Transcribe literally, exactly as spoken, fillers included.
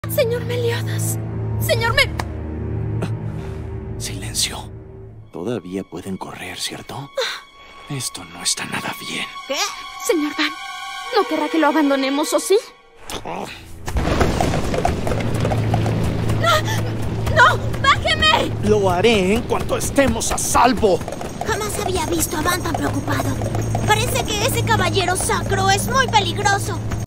Señor Meliodas. Señor Mel... Silencio. Todavía pueden correr, ¿cierto? Esto no está nada bien. ¿Qué? Señor Van, ¿no querrá que lo abandonemos, o sí? Oh. ¡No! ¡No! ¡Bájeme! Lo haré en cuanto estemos a salvo. Jamás había visto a Van tan preocupado. Parece que ese caballero sacro es muy peligroso.